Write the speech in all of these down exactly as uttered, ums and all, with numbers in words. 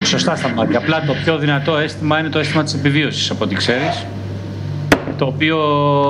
σωστά στα μάτια. Απλά το πιο δυνατό αίσθημα είναι το αίσθημα της επιβίωσης, από ό,τι ξέρεις. Το οποίο,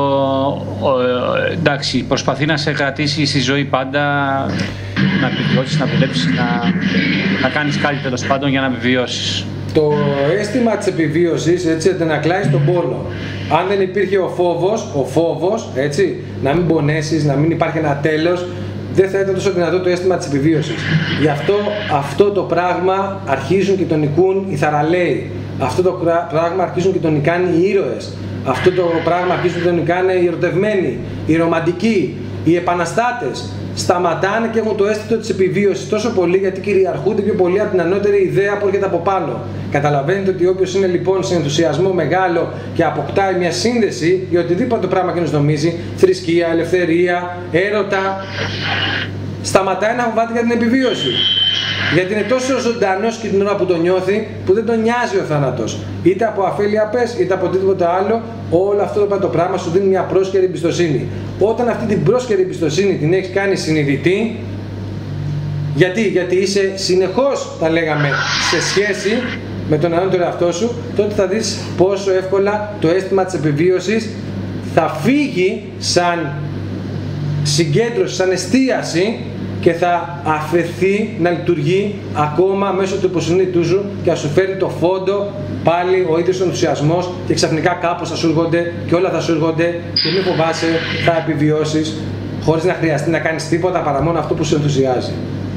εντάξει, προσπαθεί να σε κρατήσει στη ζωή πάντα, να επιβιώσεις, να δουλέψεις, να, να κάνεις κάτι τέλος πάντων για να επιβιώσεις. Το αίσθημα της επιβίωσης, έτσι, αντανακλάει στον πόνο. Αν δεν υπήρχε ο φόβος, ο φόβος, έτσι, να μην πονέσεις, να μην υπάρχει ένα τέλος, δεν θα ήταν τόσο δυνατό το αίσθημα της επιβίωσης. Γι' αυτό αυτό το πράγμα αρχίζουν και τον νικούν οι θαραλέοι. Αυτό το πράγμα αρχίζουν και τον νικάνε οι ήρωες. Αυτό το πράγμα αρχίζουν και τον νικάνε οι ερωτευμένοι, οι ρομαντικοί, οι επαναστάτες. Σταματάνε και έχουν το αίσθητο της επιβίωσης τόσο πολύ, γιατί κυριαρχούνται πιο πολύ από την ανώτερη ιδέα που έρχεται από πάνω. Καταλαβαίνετε ότι όποιος είναι λοιπόν σε ενθουσιασμό μεγάλο και αποκτάει μια σύνδεση για οτιδήποτε πράγμα και νομίζει, θρησκεία, ελευθερία, έρωτα, σταματάει να φοβάται για την επιβίωση. Γιατί είναι τόσο ζωντανός και την ώρα που το νιώθει, που δεν τον νοιάζει ο θάνατος. Είτε από αφέλεια πες, είτε από οτιδήποτε άλλο, όλο αυτό το πράγμα σου δίνει μια πρόσκαιρη εμπιστοσύνη. Όταν αυτή την πρόσκαιρη εμπιστοσύνη την έχεις κάνει συνειδητή, γιατί, γιατί είσαι συνεχώς, τα λέγαμε, σε σχέση με τον ανώτερο εαυτό σου, τότε θα δεις πόσο εύκολα το αίσθημα της επιβίωσης θα φύγει σαν συγκέντρωση, σαν εστίαση, και θα αφαιθεί να λειτουργεί ακόμα μέσω του υποσυνείδητου σου και θα σου φέρει το φόντο πάλι ο ίδιος ο ενθουσιασμός και ξαφνικά κάπως θα σου έρχονται και όλα θα σου έρχονται και μην φοβάσαι, θα επιβιώσεις χωρίς να χρειαστεί να κάνεις τίποτα παρά μόνο αυτό που σου ενθουσιάζει.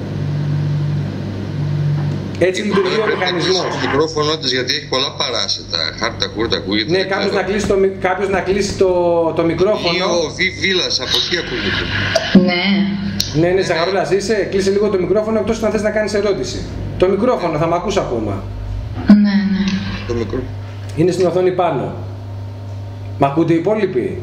Έτσι λειτουργεί ο μηχανισμός. Το μικρόφωνο της, γιατί έχει πολλά παράσιτα. Χάρτα, κούρτα, ακούγεται. Ναι, κάποιος να κλείσει, το, κάποιος να κλείσει το, το μικρόφωνο. Ή ο Βι Βίλας, από εκεί ακούγεται. Ναι. Ναι, ναι, Ζαγαρούλας είσαι. Κλείσε λίγο το μικρόφωνο, εκτός αν θες να κάνεις ερώτηση. Το μικρόφωνο, θα μ' ακούς ακόμα. Ναι, ναι. Το μικρό. Είναι στην οθόνη πάνω. Μ' ακούτε οι υπόλοιποι?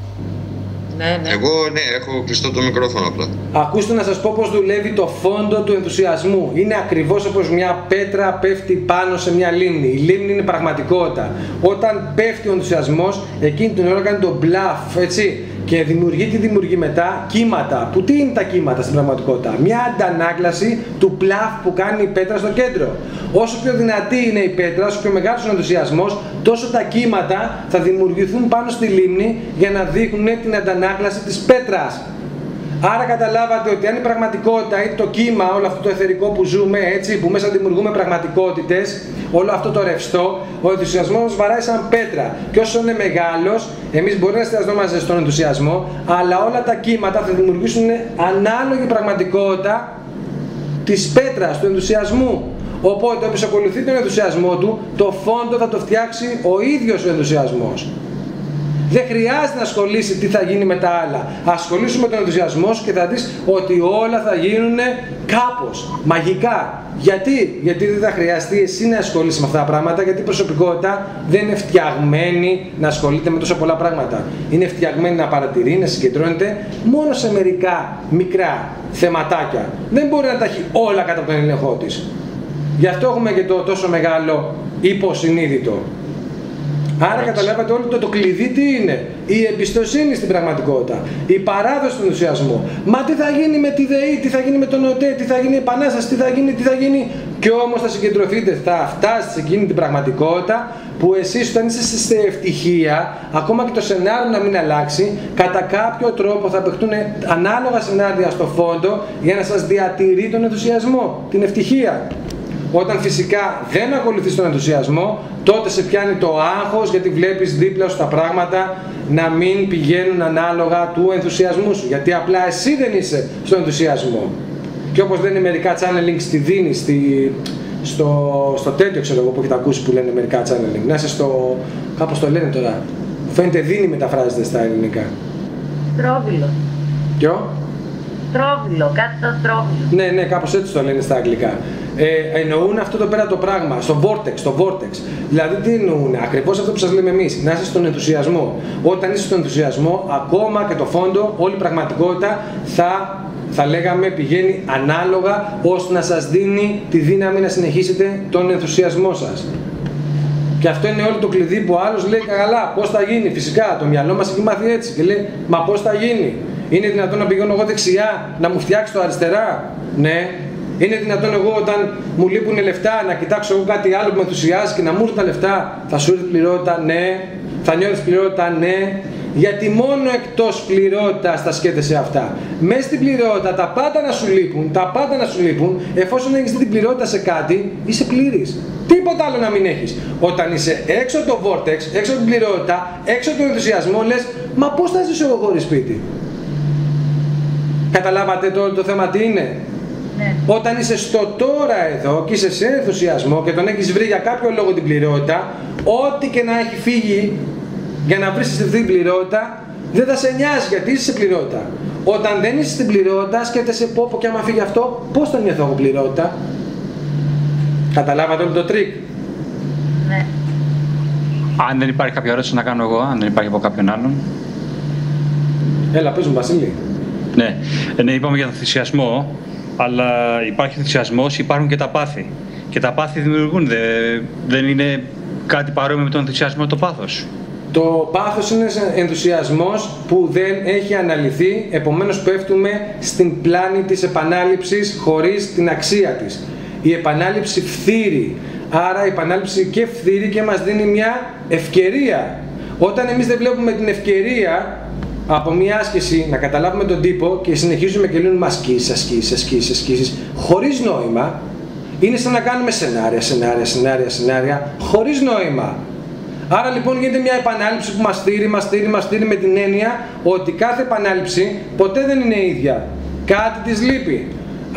Ναι, ναι. Εγώ ναι, έχω κλειστό το μικρόφωνο απλά. Ακούστε να σας πω πώς δουλεύει το φόντο του ενθουσιασμού. Είναι ακριβώς όπως μια πέτρα πέφτει πάνω σε μια λίμνη. Η λίμνη είναι πραγματικότητα. Όταν πέφτει ο ενθουσιασμός, εκείνη την ώρα κάνει το μπλαφ, έτσι. Και δημιουργεί τι δημιουργεί μετά? Κύματα. Που τι είναι τα κύματα στην πραγματικότητα? Μια αντανάκλαση του πλαφ που κάνει η πέτρα στο κέντρο. Όσο πιο δυνατή είναι η πέτρα, όσο πιο μεγάλος είναι ο ενθουσιασμός, τόσο τα κύματα θα δημιουργηθούν πάνω στη λίμνη για να δείχνουν την αντανάκλαση της πέτρας. Άρα καταλάβατε ότι αν η πραγματικότητα ή το κύμα, όλο αυτό το εθερικό που ζούμε, έτσι, που μέσα δημιουργούμε πραγματικότητες, όλο αυτό το ρευστό, ο ενθουσιασμός μας βαράει σαν πέτρα. Και όσο είναι μεγάλος, εμείς μπορεί να εστιαζόμαστε στον ενθουσιασμό, αλλά όλα τα κύματα θα δημιουργήσουν ανάλογη πραγματικότητα της πέτρας, του ενθουσιασμού. Οπότε, όποιος ακολουθεί τον ενθουσιασμό του, το φόντο θα το φτιάξει ο ίδιος ο ενθουσιασμός. Δεν χρειάζεται να ασχολείσαι τι θα γίνει με τα άλλα. Ασχολήσου με τον ενθουσιασμό σου και θα δεις ότι όλα θα γίνουν κάπως, μαγικά. Γιατί? Γιατί δεν θα χρειαστεί εσύ να ασχολείσαι με αυτά τα πράγματα, γιατί η προσωπικότητα δεν είναι φτιαγμένη να ασχολείται με τόσα πολλά πράγματα. Είναι φτιαγμένη να παρατηρεί, να συγκεντρώνεται μόνο σε μερικά μικρά θεματάκια. Δεν μπορεί να τα έχει όλα κατά τον έλεγχό της. Γι' αυτό έχουμε και το τόσο μεγάλο υποσυνείδητο. Άρα καταλάβατε όλο το, το κλειδί τι είναι? Η εμπιστοσύνη στην πραγματικότητα, η παράδοση του ενθουσιασμού. Μα τι θα γίνει με τη ΔΕΗ, τι θα γίνει με τον ΟΤΕ, τι θα γίνει η Επανάσταση, τι θα γίνει, τι θα γίνει. Και όμως θα συγκεντρωθείτε, θα φτάσετε σε εκείνη την πραγματικότητα που εσείς όταν είστε στη ευτυχία, ακόμα και το σενάριο να μην αλλάξει, κατά κάποιο τρόπο θα παιχτούν ανάλογα σενάρια στο φόντο για να σας διατηρεί τον ενθουσιασμό, την ευτυχία. Όταν φυσικά δεν ακολουθείς τον ενθουσιασμό, τότε σε πιάνει το άγχος, γιατί βλέπεις δίπλα σου τα πράγματα να μην πηγαίνουν ανάλογα του ενθουσιασμού σου. Γιατί απλά εσύ δεν είσαι στον ενθουσιασμό. Και όπως λένε μερικά channeling στη δίνη, στη, στο, στο τέτοιο ξέρω εγώ που έχετε ακούσει που λένε μερικά channeling. Να είσαι στο, κάπως το λένε τώρα. Φαίνεται δίνη μεταφράζεται στα ελληνικά. Τρόβιλο. Ποιο? Τρόβιλο, κάτι το τρόβιλο. Ναι, ναι, κάπως έτσι το λένε στα αγγλικά. Ε, εννοούν αυτό το πέρα το πράγμα, στο vortex, στο vortex. Δηλαδή τι εννοούν? Ακριβώς αυτό που σας λέμε εμείς, να είσαι στον ενθουσιασμό. Όταν είσαι στον ενθουσιασμό, ακόμα και το φόντο, όλη η πραγματικότητα θα, θα λέγαμε πηγαίνει ανάλογα ώστε να σας δίνει τη δύναμη να συνεχίσετε τον ενθουσιασμό σας. Και αυτό είναι όλο το κλειδί που ο άλλος λέει καλά, πώς θα γίνει? Φυσικά, το μυαλό μας έχει μάθει έτσι και λέει μα πώς θα γίνει? Είναι δυνατόν να πηγαίνω εγώ δεξιά, να μου φτιάξει το αριστερά? Ναι. Είναι δυνατόν εγώ όταν μου λείπουν λεφτά να κοιτάξω εγώ κάτι άλλο που με ενθουσιάζει και να μου έρθουν τα λεφτά? Θα σου έρθει πληρότητα? Ναι. Θα νιώθεις πληρότητα? Ναι. Γιατί μόνο εκτός πληρότητας τα σκέφτεσαι αυτά. Μέσα στην πληρότητα τα πάντα να σου λείπουν, τα πάντα να σου λείπουν, εφόσον έχεις την πληρότητα σε κάτι, είσαι πλήρης. Τίποτα άλλο να μην έχεις. Όταν είσαι έξω από το vortex, έξω από την πληρότητα, έξω από τον ενθουσιασμό, λες, μα πώς θα ζήσω εγώ χωρίς σπίτι? Καταλάβατε το, το θέμα τι είναι? Ναι. Όταν είσαι στο τώρα εδώ και είσαι σε ενθουσιασμό και τον έχεις βρει για κάποιο λόγο την πληρότητα, ό,τι και να έχει φύγει για να βρεις αυτή την πληρότητα, δεν θα σε νοιάζει γιατί είσαι σε πληρότητα. Όταν δεν είσαι στην πληρότητα, σκέφτεσαι πω πω και άμα φύγει αυτό, πώς θα νιώθω εγώ πληρότητα? Καταλάβατε όλο το τρίκ? Ναι. Αν δεν υπάρχει κάποια ερώτηση να κάνω εγώ, αν δεν υπάρχει από κάποιον άλλον. Έλα, πες μου, Βασίλη. Ναι, ναι, είπαμε για τον ενθουσιασμό, αλλά υπάρχει ενθουσιασμός, υπάρχουν και τα πάθη. Και τα πάθη δημιουργούνται. Δεν είναι κάτι παρόμοιο με τον ενθουσιασμό το πάθος? Το πάθος είναι ενθουσιασμός που δεν έχει αναλυθεί, επομένως πέφτουμε στην πλάνη της επανάληψης χωρίς την αξία της. Η επανάληψη φθείρει, άρα η επανάληψη και φθείρει και μας δίνει μια ευκαιρία. Όταν εμείς δεν βλέπουμε την ευκαιρία από μια άσκηση να καταλάβουμε τον τύπο και συνεχίζουμε και λέμε ασκήσεις, ασκήσεις, ασκήσεις, ασκήσεις, χωρίς νόημα, είναι σαν να κάνουμε σενάρια, σενάρια, σενάρια, σενάρια, χωρίς νόημα. Άρα λοιπόν γίνεται μια επανάληψη που μας στήρει, μας στήρει, μας στήρει με την έννοια ότι κάθε επανάληψη ποτέ δεν είναι ίδια. Κάτι της λείπει.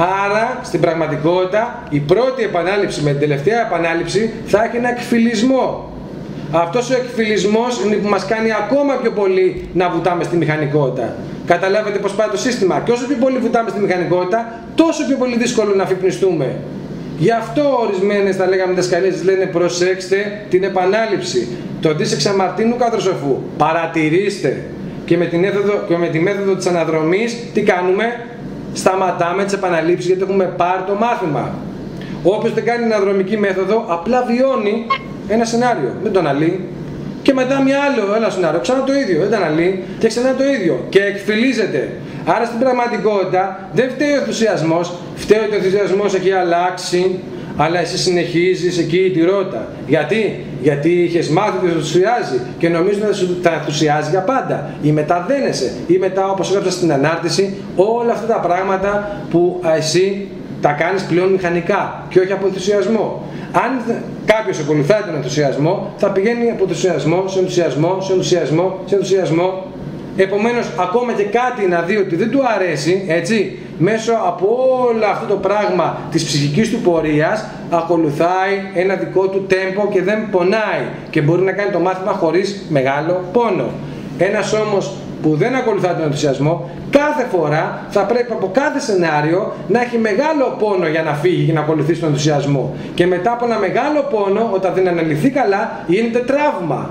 Άρα στην πραγματικότητα η πρώτη επανάληψη με την τελευταία επανάληψη θα έχει ένα εκφυλισμό. Αυτός ο εκφυλισμός είναι που μας κάνει ακόμα πιο πολύ να βουτάμε στη μηχανικότητα. Καταλάβετε πώς πάει το σύστημα? Και όσο πιο πολύ βουτάμε στη μηχανικότητα, τόσο πιο πολύ δύσκολο να αφυπνιστούμε. Γι' αυτό ορισμένες, θα λέγαμε δασκαλίες, λένε προσέξτε την επανάληψη. Το δις εξαμαρτύνου κατροσοφού. Παρατηρήστε. Και με, την μέθοδο, και με τη μέθοδο της αναδρομής τι κάνουμε? Σταματάμε τις επαναλήψεις γιατί έχουμε πάρει το μάθημα. Όποιος δεν κάνει αναδρομική μέθοδο, απλά βιώνει ένα σενάριο. Δεν το αναλύει. Και μετά μια άλλο ένα σενάριο, ξανά το ίδιο. Δεν το αναλύει και ξανά το ίδιο. Και εκφυλίζεται. Άρα στην πραγματικότητα δεν φταίει ο ενθουσιασμός, φταίει ότι ο ενθουσιασμός έχει αλλάξει, αλλά εσύ συνεχίζεις εκεί τη ρότα. Γιατί? Γιατί είχες μάθει ότι ενθουσιάζει και νομίζεις ότι θα ενθουσιάζει για πάντα. Ή μετά δένεσαι, ή μετά όπως έγραψα στην ανάρτηση, όλα αυτά τα πράγματα που εσύ τα κάνεις πλέον μηχανικά και όχι από ενθουσιασμό. Αν κάποιος ακολουθάει τον ενθουσιασμό, θα πηγαίνει από ενθουσιασμό σε ενθουσιασμό, σε ενθουσιασμό, σε ενθουσιασμό. Επομένως, ακόμα και κάτι να δει ότι δεν του αρέσει, έτσι, μέσω από όλο αυτό το πράγμα της ψυχικής του πορείας, ακολουθάει ένα δικό του τέμπο και δεν πονάει και μπορεί να κάνει το μάθημα χωρίς μεγάλο πόνο. Ένας όμως που δεν ακολουθά τον ενθουσιασμό, κάθε φορά θα πρέπει από κάθε σενάριο να έχει μεγάλο πόνο για να φύγει και να ακολουθήσει τον ενθουσιασμό. Και μετά από ένα μεγάλο πόνο, όταν δεν αναλυθεί καλά, γίνεται τραύμα.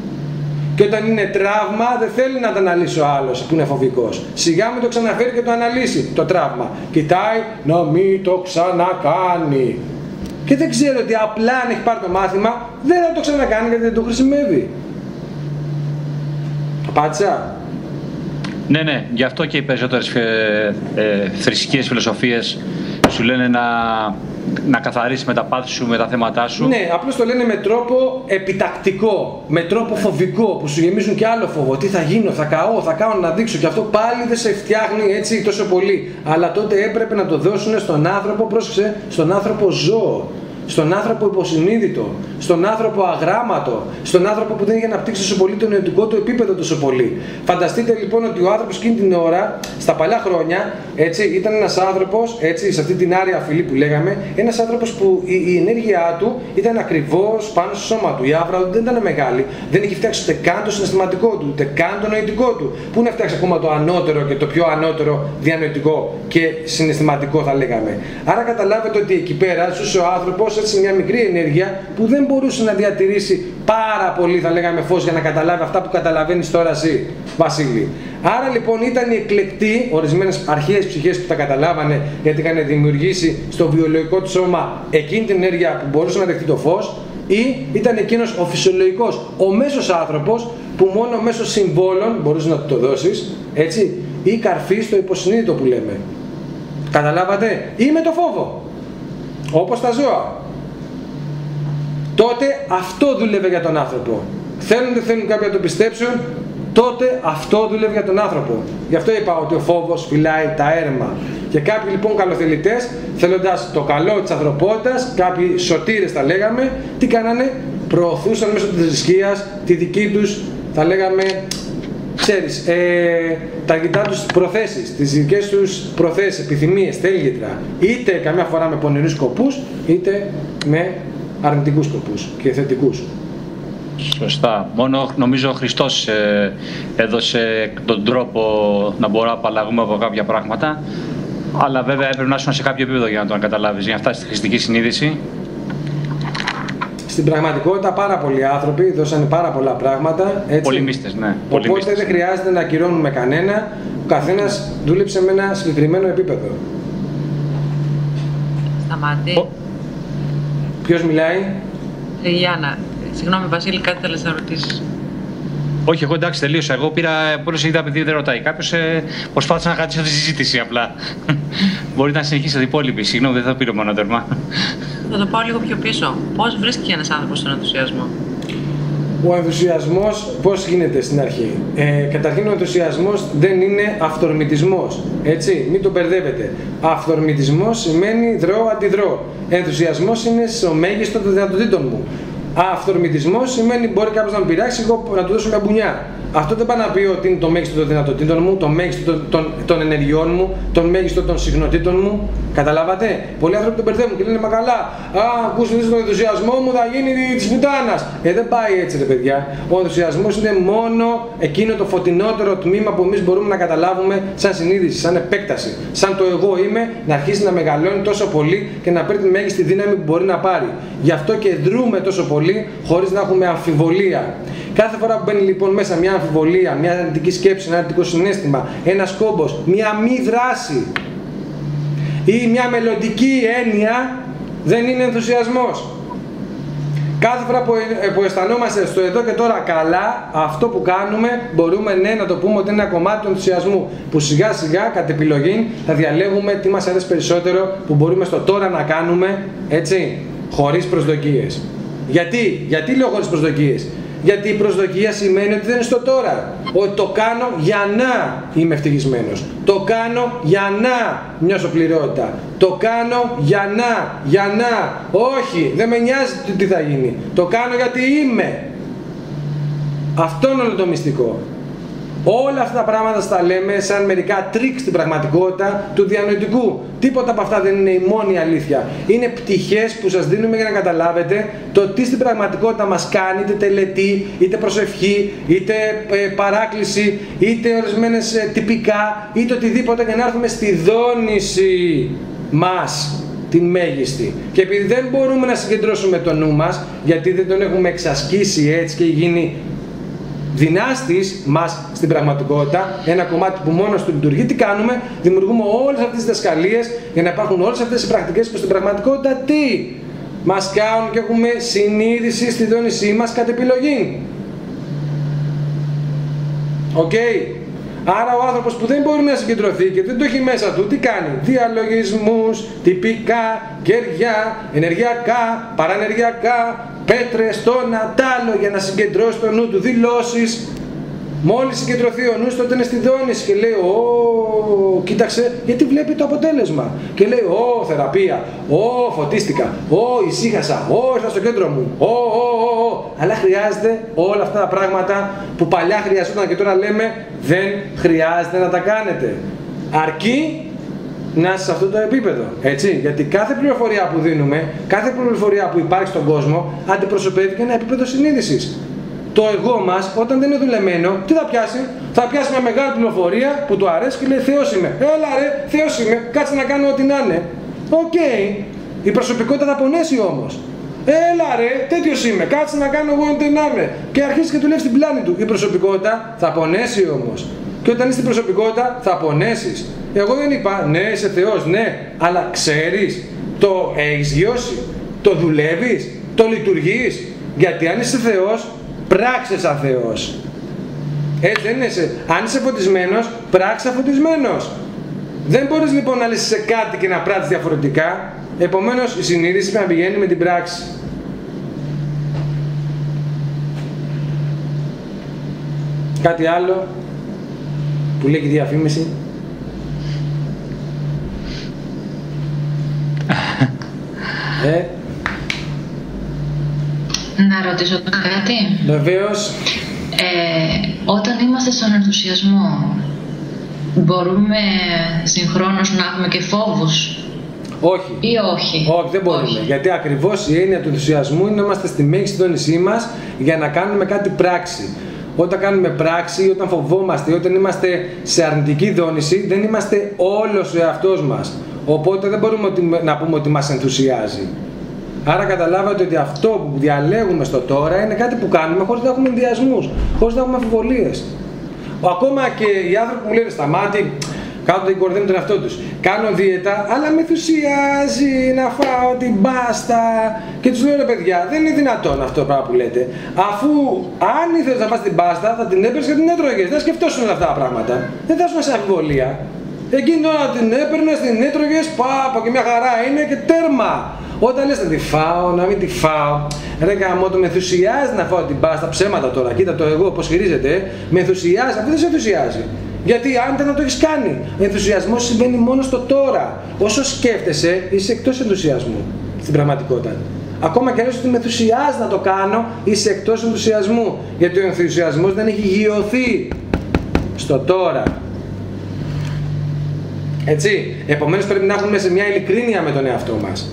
Και όταν είναι τραύμα, δεν θέλει να το αναλύσει ο άλλος που είναι φοβικός. Σιγά μην το ξαναφέρει και το αναλύσει το τραύμα. Κοιτάει να μην το ξανακάνει. Και δεν ξέρει ότι απλά αν έχει πάρει το μάθημα, δεν θα το ξανακάνει γιατί δεν το χρησιμεύει. Απάντησα? Ναι, ναι. Γι' αυτό και οι περισσότερες ε, ε, θρησκείες, φιλοσοφίες σου λένε να, να καθαρίσεις με τα πάθη σου, με τα θέματά σου. Ναι, απλώς το λένε με τρόπο επιτακτικό, με τρόπο φοβικό, που σου γεμίζουν και άλλο φόβο. Τι θα γίνω, θα καώ, θα κάνω να δείξω. Και αυτό πάλι δεν σε φτιάχνει έτσι τόσο πολύ. Αλλά τότε έπρεπε να το δώσουν στον άνθρωπο, πρόσεξε, στον άνθρωπο ζώο. Στον άνθρωπο υποσυνείδητο, στον άνθρωπο αγράμματο, στον άνθρωπο που δεν είχε αναπτύξει τόσο πολύ το νοητικό του επίπεδο τόσο πολύ. Φανταστείτε λοιπόν ότι ο άνθρωπος εκείνη την ώρα, στα παλιά χρόνια, έτσι, ήταν ένας άνθρωπος, έτσι, σε αυτή την άρια φυλή που λέγαμε, ένας άνθρωπος που η, η ενέργειά του ήταν ακριβώς πάνω στο σώμα του. Η άβρα του δεν ήταν μεγάλη, δεν είχε φτιάξει ούτε καν το συναισθηματικό του, ούτε καν το νοητικό του. Πού να φτιάξει ακόμα το ανώτερο και το πιο ανώτερο διανοητικό και συναισθηματικό, θα λέγαμε. Άρα καταλάβετε ότι εκεί πέρα ζούσε ο άνθρωπος σε μια μικρή ενέργεια που δεν μπορούσε να διατηρήσει πάρα πολύ, θα λέγαμε, φως για να καταλάβει αυτά που καταλαβαίνεις τώρα εσύ, Βασίλη. Άρα λοιπόν ήταν οι εκλεκτοί, ορισμένες αρχαίες ψυχές που τα καταλάβανε γιατί είχαν δημιουργήσει στο βιολογικό του σώμα εκείνη την ενέργεια που μπορούσε να δεχτεί το φως, ή ήταν εκείνος ο φυσιολογικός, ο μέσος άνθρωπος που μόνο μέσω συμβόλων μπορούσε να του το δώσεις, έτσι, ή καρφί στο υποσυνείδητο που λέμε. Καταλάβατε? Ή με το φόβο. Όπως τα ζώα. Τότε αυτό δούλευε για τον άνθρωπο. Θέλουν δεν θέλουν κάποιοι να το πιστέψουν, τότε αυτό δούλευε για τον άνθρωπο. Γι' αυτό είπα ότι ο φόβος φυλάει τα έρμα. Και κάποιοι λοιπόν καλοθελητές, θέλοντας το καλό της ανθρωπότητας, κάποιοι σωτήρες τα λέγαμε, τι κάνανε? Προωθούσαν μέσω της θρησκείας τη δική τους, θα λέγαμε, ξέρεις, ε, τα γητά τους προθέσεις, τις δικές τους προθέσεις, επιθυμίες, θέλγητρα. Είτε καμιά φορά με πονηρούς σκοπούς, είτε με αρνητικούς σκοπούς και θετικούς. Σωστά. Μόνο νομίζω ο Χριστός ε, έδωσε τον τρόπο να μπορούμε να απαλλαγούμε από κάποια πράγματα. Αλλά βέβαια έπρεπε να ήσουν σε κάποιο επίπεδο για να το καταλάβεις, για να φτάσεις στη χριστική συνείδηση. Στην πραγματικότητα πάρα πολλοί άνθρωποι δώσανε πάρα πολλά πράγματα. Έτσι. Πολλοί μίστες, ναι. Οπότε μίστες. δεν χρειάζεται να ακυρώνουμε κανένα. Ο καθένας δούλεψε με ένα συγκεκριμένο επίπεδο. Σταμάτη. Ο... Ποιος μιλάει? Ε, Γιάννα, συγγνώμη Βασίλη, κάτι θέλεις να ρωτήσεις? Όχι, εγώ εντάξει, τελείωσα. Εγώ πήρα πολλές είδα επειδή δεν ρωτάει κάποιος. Ε, προσπάθησα να κρατήσω τη συζήτηση απλά. Μπορείτε να συνεχίσετε την υπόλοιπη. Συγγνώμη, δεν θα πήρω μόνο τέρμα. Θα το πάω λίγο πιο πίσω. Πώς βρίσκει ένας άνθρωπος τον ενθουσιασμό? Ο ενθουσιασμός πώς γίνεται στην αρχή? Ε, καταρχήν ο ενθουσιασμός δεν είναι αυθορμητισμός. Έτσι, μην τον μπερδεύετε. Αυθορμητισμός σημαίνει δρώ αντιδρώ. Ενθουσιασμός είναι στο μέγιστο των δυνατοτήτων μου. Αυθορμητισμός σημαίνει μπορεί κάποιος να με πειράξει, εγώ να του δώσω μια μπουνιά. Αυτό δεν πάει να πει ότι είναι το μέγιστο των δυνατοτήτων μου, το μέγιστο των, των, των ενεργειών μου, το μέγιστο των συχνοτήτων μου. Καταλάβατε? Πολλοί άνθρωποι τον μπερδεύουν και λένε μα καλά. Α, ακούσατε τον ενθουσιασμό μου, θα γίνει τη πουτάνας. Ε, δεν πάει έτσι, ρε παιδιά. Ο ενθουσιασμός είναι μόνο εκείνο το φωτεινότερο τμήμα που εμείς μπορούμε να καταλάβουμε σαν συνείδηση, σαν επέκταση. Σαν το εγώ είμαι να αρχίσει να μεγαλώνει τόσο πολύ και να παίρνει τη μέγιστη δύναμη που μπορεί να πάρει. Γι' αυτό και δρούμε τόσο πολύ χωρίς να έχουμε αμφιβολία. Κάθε φορά που μπαίνει λοιπόν μέσα μια αμφιβολία, μια αρνητική σκέψη, ένα αρνητικό συναίσθημα, ένας κόμπος, μια μη δράση ή μια μελλοντική έννοια, δεν είναι ενθουσιασμός. Κάθε φορά που, που αισθανόμαστε στο εδώ και τώρα καλά, αυτό που κάνουμε μπορούμε ναι, να το πούμε ότι είναι ένα κομμάτι του ενθουσιασμού, που σιγά σιγά κατ' επιλογή θα διαλέγουμε τι μας αρέσει περισσότερο, που μπορούμε στο τώρα να κάνουμε, έτσι, χωρίς προσδοκίες. Γιατί, γιατί λέω χωρίς προσδοκίες? Γιατί η προσδοκία σημαίνει ότι δεν είναι στο τώρα. Ότι το κάνω για να είμαι ευτυχισμένος. Το κάνω για να νιώσω πληρότητα. Το κάνω για να, για να. Όχι, δεν με νοιάζει τι θα γίνει. Το κάνω γιατί είμαι. Αυτό είναι όλο το μυστικό. Όλα αυτά τα πράγματα στα λέμε σαν μερικά τρίκ στην πραγματικότητα του διανοητικού. Τίποτα από αυτά δεν είναι η μόνη αλήθεια. Είναι πτυχές που σας δίνουμε για να καταλάβετε το τι στην πραγματικότητα μας κάνει, είτε τελετή, είτε προσευχή, είτε ε, παράκληση, είτε ορισμένες ε, τυπικά, είτε οτιδήποτε, για να έρθουμε στη δόνηση μας, την μέγιστη. Και επειδή δεν μπορούμε να συγκεντρώσουμε το νου μας, γιατί δεν τον έχουμε εξασκήσει έτσι και γίνει δυνάστης μας στην πραγματικότητα, ένα κομμάτι που μόνος του λειτουργεί, τι κάνουμε? Δημιουργούμε όλες αυτές τις διδασκαλίες για να υπάρχουν όλες αυτές οι πρακτικές που στην πραγματικότητα τι μας κάνουν και έχουμε συνείδηση στη δόνησή μας κατ' επιλογή. Οκ. Okay. Άρα ο άνθρωπος που δεν μπορεί να συγκεντρωθεί και δεν το έχει μέσα του, τι κάνει? Διαλογισμούς, τυπικά, κεριά, ενεργειακά, παρανεργειακά, πέτρες, το ένα τ' άλλο για να συγκεντρώσει το νου του, δηλώσεις. Μόλις συγκεντρωθεί ο νους, τότε είναι στη δόνηση και λέει «Ω, κοίταξε, γιατί βλέπει το αποτέλεσμα». Και λέει «Ω, θεραπεία, ω, φωτίστηκα, ω, ησύχασα, ω, ήρθα στο κέντρο μου, ω, ω, ω, ω». Αλλά χρειάζεται όλα αυτά τα πράγματα που παλιά χρειαζόταν και τώρα λέμε δεν χρειάζεται να τα κάνετε. Αρκεί να είσαι σε αυτό το επίπεδο, έτσι. Γιατί κάθε πληροφορία που δίνουμε, κάθε πληροφορία που υπάρχει στον κόσμο, αντιπροσωπεύει και ένα επίπεδο συνείδησης. Το εγώ μας, όταν δεν είναι δουλεμένο, τι θα πιάσει? Θα πιάσει μια μεγάλη πληροφορία που του αρέσει και λέει Θεός είμαι. Έλα ρε, Θεός είμαι, κάτσε να κάνω ό,τι να είναι. Οκ. Okay. Η προσωπικότητα θα πονέσει όμως. Έλα ρε, τέτοιος είμαι, κάτσε να κάνω εγώ ό,τι να είμαι. Και αρχίζει και του λέει στην πλάνη του. Η προσωπικότητα θα πονέσει όμως. Και όταν είσαι στην προσωπικότητα θα πονέσεις. Εγώ δεν είπα, ναι, είσαι Θεός, ναι, αλλά ξέρεις, το έχεις βιώσει, το δουλεύεις, το λειτουργείς. Γιατί αν είσαι Θεός, πράξε σαν Θεός. Έτσι δεν είσαι. Αν είσαι φωτισμένος, πράξε σαν φωτισμένος. Δεν μπορείς λοιπόν να λες σε κάτι και να πράττεις διαφορετικά. Επομένως η συνείδηση πρέπει να πηγαίνει με την πράξη. Κάτι άλλο που λέει και διαφήμιση? ε. Να ρωτήσω κάτι? Βεβαίως. Ε, όταν είμαστε στον ενθουσιασμό, μπορούμε συγχρόνως να έχουμε και φόβους? Όχι. Ή όχι? Όχι, δεν μπορούμε. Όχι. Γιατί ακριβώς η έννοια του ενθουσιασμού είναι να είμαστε στη μέγιστη δόνησή μας για να κάνουμε κάτι πράξη. Όταν κάνουμε πράξη ή όταν φοβόμαστε ή όταν είμαστε σε αρνητική δόνηση, δεν είμαστε όλος ο εαυτός μας. Οπότε δεν μπορούμε να πούμε ότι μας ενθουσιάζει. Άρα καταλάβατε ότι αυτό που διαλέγουμε στο τώρα είναι κάτι που κάνουμε χωρίς να έχουμε ενδιασμούς, χωρίς να έχουμε αμφιβολίες. Ακόμα και οι άνθρωποι που μου λένε σταμάτη, κάθονται και κορδεύουν τον εαυτό τους. Κάνω δίαιτα, αλλά με ενθουσιάζει να φάω την πάστα. Και τους λέω, ρε παιδιά, δεν είναι δυνατόν αυτό το πράγμα που λέτε. Αφού αν ήθελες να φας την πάστα, θα την έπαιρνες και την έτρωγες. Δεν σκεφτόσουν όλα αυτά τα πράγματα. Δεν θα ήσουν σε αμφιβολία. Εκείνη τώρα την έπαιρνες, την έτρωγες, πάπα και μια χαρά είναι και τέρμα. Όταν λες να τη φάω, να μην τη φάω, ρε γαμώτο, με ενθουσιάζει να φάω την πάστα, ψέματα τώρα, κοίτα το εγώ πώς χειρίζεται, με ενθουσιάζει, αυτό δεν σε ενθουσιάζει. Γιατί αν δεν το έχεις κάνει, ο ενθουσιασμός συμβαίνει μόνο στο τώρα. Όσο σκέφτεσαι, είσαι εκτός ενθουσιασμού στην πραγματικότητα. Ακόμα και αν λες ότι με ενθουσιάζει να το κάνω, είσαι εκτός ενθουσιασμού. Γιατί ο ενθουσιασμός δεν έχει γειωθεί στο τώρα. Έτσι, επομένως πρέπει να έχουμε σε μια ειλικρίνεια με τον εαυτό μας.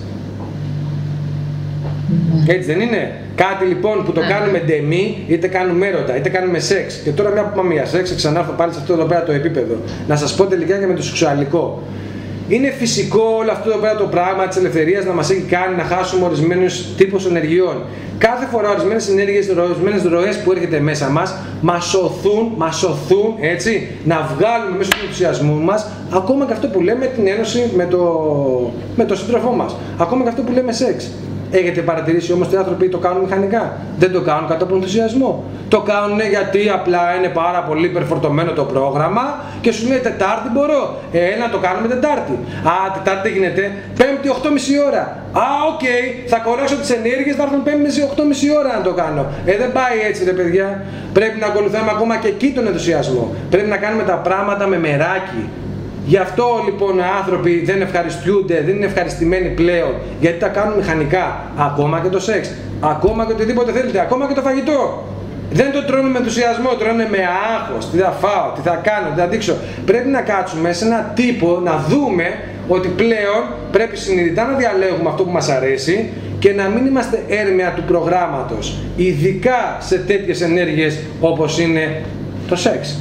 Έτσι δεν είναι? Κάτι λοιπόν που το κάνουμε ντεμή, είτε κάνουμε έρωτα, είτε κάνουμε σεξ. Και τώρα μια που πάμε για σεξ, ξανάρθω πάλι σε αυτό εδώ πέρα το επίπεδο. Να σας πω τελικά και με το σεξουαλικό. Είναι φυσικό όλο αυτό εδώ πέρα το πράγμα της ελευθερίας να μας έχει κάνει να χάσουμε ορισμένους τύπους ενεργειών. Κάθε φορά ορισμένες ενέργειες, ορισμένες ροές που έρχεται μέσα μας, μας σωθούν, μας σωθούν, έτσι, να βγάλουμε μέσω του ενθουσιασμού μας, ακόμα και αυτό που λέμε την ένωση με το, με το σύντροφό μας. Ακόμα και αυτό που λέμε σεξ. Έχετε παρατηρήσει όμως ότι οι άνθρωποι το κάνουν μηχανικά? Δεν το κάνουν κατά από ενθουσιασμό. Το κάνουν γιατί απλά είναι πάρα πολύ υπερφορτωμένο το πρόγραμμα και σου λέει Τετάρτη μπορώ. Ε, να το κάνουμε Τετάρτη. Α, Τετάρτη γίνεται Πέμπτη οκτώ και μισή ώρα. Α, οκ, okay, θα κορέξω τις ενέργειες, θα έρθουν Πέμπτη οκτώ και μισή ώρα να το κάνω. Ε, δεν πάει έτσι ρε παιδιά. Πρέπει να ακολουθάμε ακόμα και εκεί τον ενθουσιασμό. Πρέπει να κάνουμε τα πράγματα με μεράκι. Γι' αυτό λοιπόν οι άνθρωποι δεν ευχαριστούνται, δεν είναι ευχαριστημένοι πλέον, γιατί τα κάνουν μηχανικά. Ακόμα και το σεξ, ακόμα και οτιδήποτε θέλετε, ακόμα και το φαγητό. Δεν το τρώνε με ενθουσιασμό, τρώνε με άγχος. Τι θα φάω, τι θα κάνω, τι θα δείξω. Πρέπει να κάτσουμε σε ένα τύπο να δούμε ότι πλέον πρέπει συνειδητά να διαλέγουμε αυτό που μας αρέσει και να μην είμαστε έρμεα του προγράμματος, ειδικά σε τέτοιες ενέργειες όπως είναι το σεξ.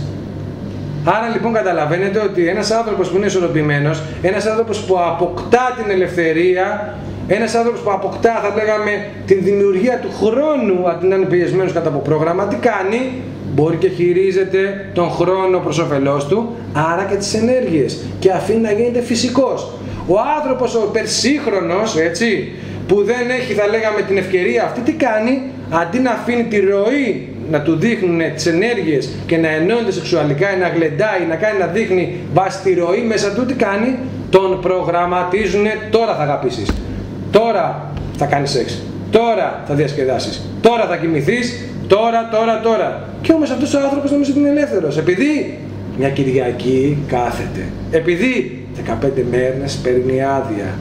Άρα λοιπόν καταλαβαίνετε ότι ένας άνθρωπος που είναι ισορροπημένος, ένας άνθρωπος που αποκτά την ελευθερία, ένας άνθρωπος που αποκτά, θα λέγαμε, την δημιουργία του χρόνου, αντί να είναι πιεσμένος κατά από πρόγραμμα, τι κάνει? Μπορεί και χειρίζεται τον χρόνο προς όφελός του, άρα και τις ενέργειες, και αφήνει να γίνεται φυσικός. Ο άνθρωπος ο υπερσύγχρονος, έτσι, που δεν έχει, θα λέγαμε, την ευκαιρία αυτή, τι κάνει? Αντί να αφήνει τη ροή να του δείχνουν τις ενέργειες και να ενώνεται σεξουαλικά ή να γλεντάει, να κάνει να δείχνει βάσει τη ροή μέσα του, τι κάνει? Τον προγραμματίζουν, τώρα θα αγαπήσεις, τώρα θα κάνεις σεξ, τώρα θα διασκεδάσεις, τώρα θα κοιμηθείς, τώρα, τώρα, τώρα. Και όμως αυτός ο άνθρωπος νομίζω ότι είναι ελεύθερος, επειδή μια Κυριακή κάθεται, επειδή δεκαπέντε μέρες παίρνει άδεια.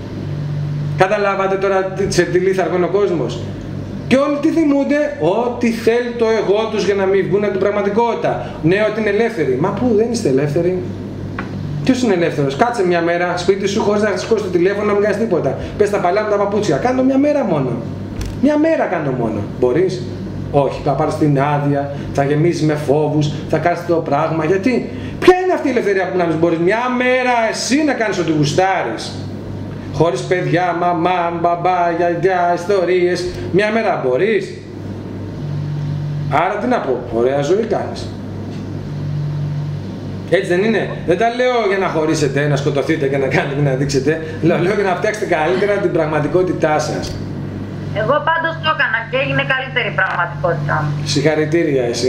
Καταλάβατε τώρα σε τι λίθαργο είναι ο κόσμος? Και όλοι τι θυμούνται? Ό,τι θέλει το εγώ τους για να μην βγουν από την πραγματικότητα. Ναι, ότι είναι ελεύθεροι. Μα πού, δεν είστε ελεύθεροι? Ποιος είναι ελεύθερος? Κάτσε μια μέρα σπίτι σου χωρίς να σηκώσεις το τηλέφωνο, να μην κάνεις τίποτα. Πες τα παλιά μου τα παπούτσια. Κάντο μια μέρα μόνο. Μια μέρα κάντο μόνο. Μπορείς? Όχι, θα πάρεις την άδεια, θα γεμίσεις με φόβους, θα κάνεις το πράγμα. Γιατί? Ποια είναι αυτή η ελευθερία που να μην μπορείς μια μέρα εσύ να κάνεις ό,τι γουστάρεις? Χωρίς παιδιά, μαμά, μπαμπά, γιαγιά, ιστορίες. Μια μέρα μπορείς? Άρα τι να πω, ωραία ζωή κάνεις. Έτσι δεν είναι? Δεν τα λέω για να χωρίσετε, να σκοτωθείτε και να κάνετε και να δείξετε. Λέω, λέω για να φτιάξετε καλύτερα την πραγματικότητά σας. Εγώ πάντως το έκανα και έγινε καλύτερη η πραγματικότητά μου. Συγχαρητήρια εσύ.